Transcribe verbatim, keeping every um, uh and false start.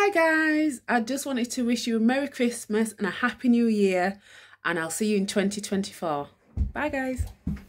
Hi guys, I just wanted to wish you a Merry Christmas and a Happy New Year, and I'll see you in twenty twenty-four. Bye guys.